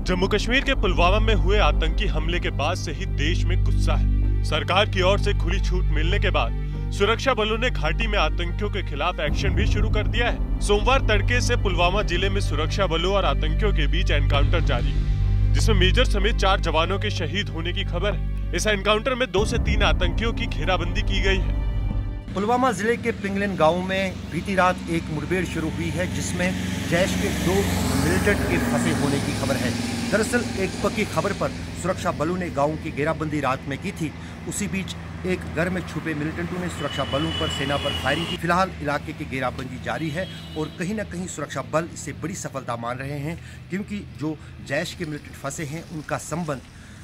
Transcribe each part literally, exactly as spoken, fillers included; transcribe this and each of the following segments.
जम्मू कश्मीर के पुलवामा में हुए आतंकी हमले के बाद से ही देश में गुस्सा है। सरकार की ओर से खुली छूट मिलने के बाद सुरक्षा बलों ने घाटी में आतंकियों के खिलाफ एक्शन भी शुरू कर दिया है। सोमवार तड़के से पुलवामा जिले में सुरक्षा बलों और आतंकियों के बीच एनकाउंटर जारी है, जिसमें मेजर समेत चार जवानों के शहीद होने की खबर है। इस एनकाउंटर में दो से तीन आतंकियों की घेराबंदी की गई है। पुलवामा जिले के पिंगलिन गांव में बीती रात एक मुठभेड़ शुरू हुई है, जिसमें जैश के दो मिलिटेंट के फंसे होने की खबर है। दरअसल एक पक्की खबर पर सुरक्षा बलों ने गांव की घेराबंदी रात में की थी। उसी बीच एक घर में छुपे मिलिटेंटों ने सुरक्षा बलों पर सेना पर फायरिंग की। फिलहाल इलाके की घेराबंदी जारी है और कहीं न कहीं सुरक्षा बल इससे बड़ी सफलता मान रहे हैं, क्योंकि जो जैश के मिलिटेंट फंसे हैं उनका संबंध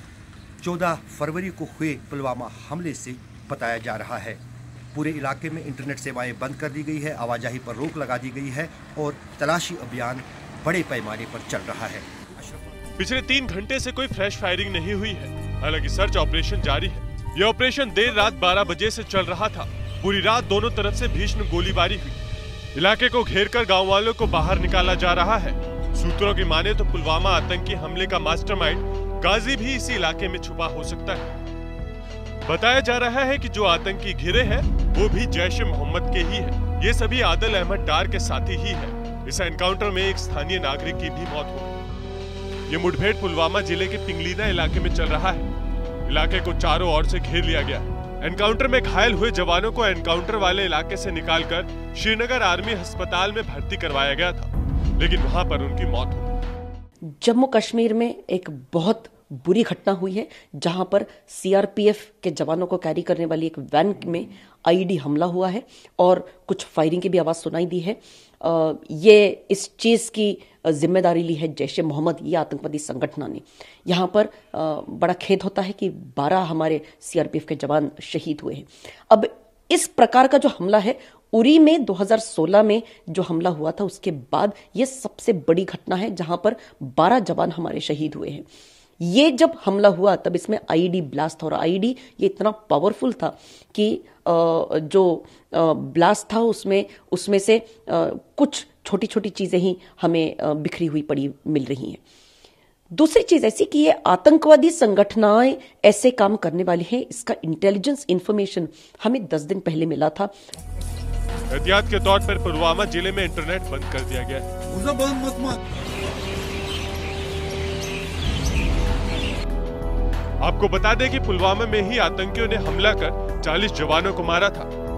चौदह फरवरी को हुए पुलवामा हमले से बताया जा रहा है। पूरे इलाके में इंटरनेट सेवाएं बंद कर दी गई है, आवाजाही पर रोक लगा दी गई है और तलाशी अभियान बड़े पैमाने पर चल रहा है। पिछले तीन घंटे से कोई फ्रेश फायरिंग नहीं हुई है, हालांकि सर्च ऑपरेशन जारी है। यह ऑपरेशन देर रात बारह बजे से चल रहा था। पूरी रात दोनों तरफ से भीषण गोलीबारी हुई। इलाके को घेरकर गांव वालों को बाहर निकाला जा रहा है। सूत्रों की माने तो पुलवामा आतंकी हमले का मास्टरमाइंड गाजी भी इसी इलाके में छुपा हो सकता है। बताया जा रहा है कि जो आतंकी घिरे हैं वो भी जैश ए मोहम्मद के ही है। ये सभी आदिल अहमद डार के साथी ही है। इस एनकाउंटर में एक स्थानीय नागरिक की भी मौत हो गई। ये मुठभेड़ पुलवामा जिले के पिंगलीना इलाके में चल रहा है। इलाके को चारों ओर से घेर लिया गया है। एनकाउंटर में घायल हुए जवानों को एनकाउंटर वाले इलाके से निकालकर श्रीनगर आर्मी अस्पताल में भर्ती करवाया गया था, लेकिन वहां पर उनकी मौत हो गई। जम्मू कश्मीर में एक बहुत बुरी घटना हुई है, जहां पर सीआरपीएफ के जवानों को कैरी करने वाली एक वैन में आईईडी हमला हुआ है और कुछ फायरिंग की भी आवाज सुनाई दी है। आ, ये इस चीज की जिम्मेदारी ली है जैश ए मोहम्मद, ये आतंकवादी संगठन ने। यहाँ पर आ, बड़ा खेद होता है कि बारह हमारे सीआरपीएफ के जवान शहीद हुए हैं। अब इस प्रकार का जो हमला है, उरी में दो हज़ार सोलह में जो हमला हुआ था, उसके बाद ये सबसे बड़ी घटना है जहां पर बारह जवान हमारे शहीद हुए हैं। ये जब हमला हुआ तब इसमें आईईडी ब्लास्ट था और आईईडी ये इतना पावरफुल था कि जो ब्लास्ट था उसमें उसमें से कुछ छोटी छोटी चीजें ही हमें बिखरी हुई पड़ी मिल रही हैं। दूसरी चीज ऐसी कि ये आतंकवादी संगठनाएं ऐसे काम करने वाली हैं, इसका इंटेलिजेंस इंफॉर्मेशन हमें दस दिन पहले मिला था। एहतियात के तौर पर पुलवामा जिले में इंटरनेट बंद कर दिया गया है। आपको बता दें कि पुलवामा में ही आतंकियों ने हमला कर चालीस जवानों को मारा था।